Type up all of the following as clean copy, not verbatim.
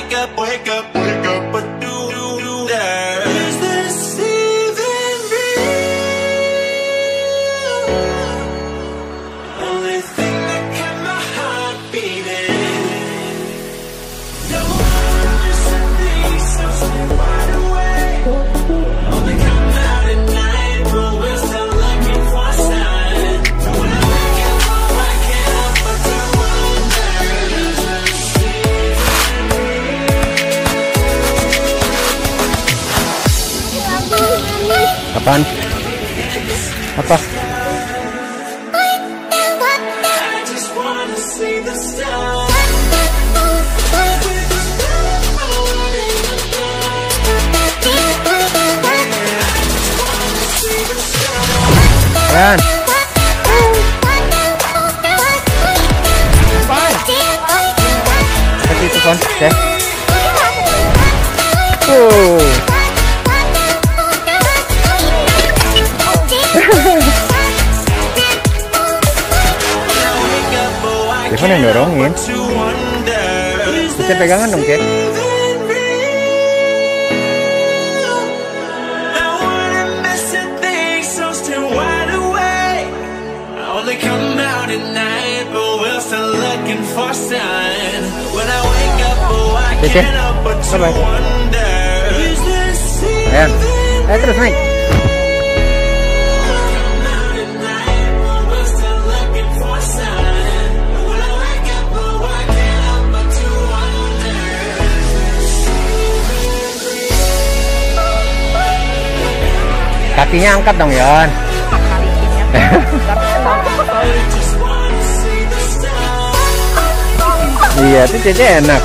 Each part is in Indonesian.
wake up, but do that. Is this even real? Only thing that kept my heart beating. No one listen things, so stay wide awake. Only come out at night, but we're still looking for a sign. When I wake up, oh, I can't help but to wonder. Is this even real? Apaan? Apa? I just wanna see the stars. Yan. Seperti itu kan, deh. Devon yang dorongin. Kita pegangan dong, Kek. Oke, bye-bye. Ayan. Ayo terus naik. Kakinya angkat dong, Yon. Iya, itu Cece enak.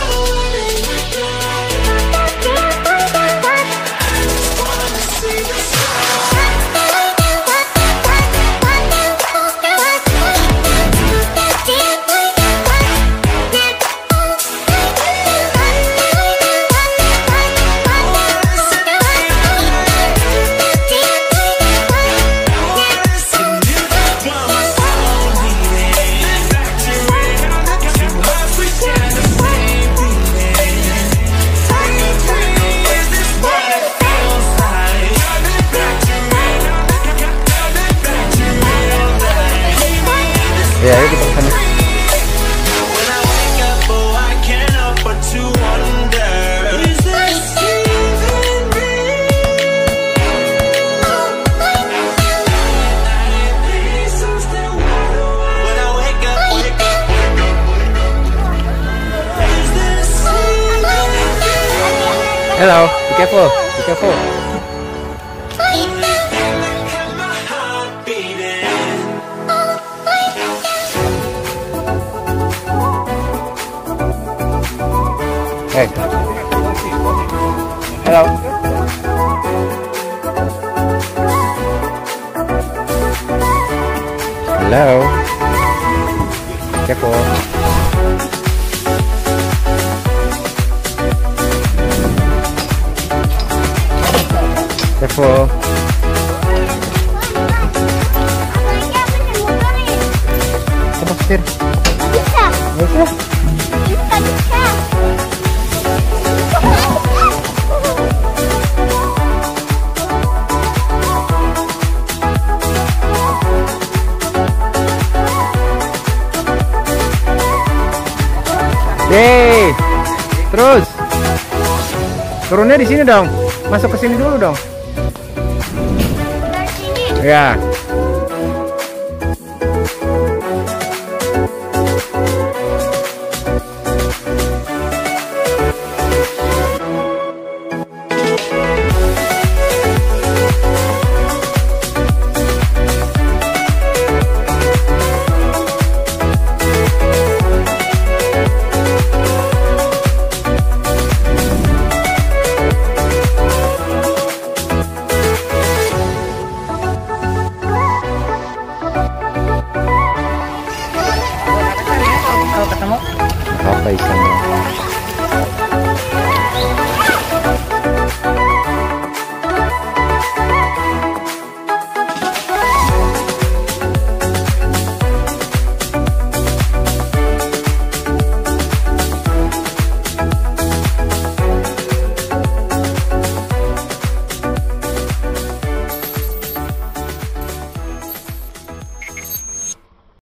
Ya, ayo kita kesana. Hello, be careful, be careful. Hey. Hello. Hello. Careful. Careful. Apa Pasir? Bisa. Bisa. Bisa. Yeay. Terus. Turunnya di sini dong. Masuk ke sini dulu dong. Dari sini. Ya. Apa ikannya?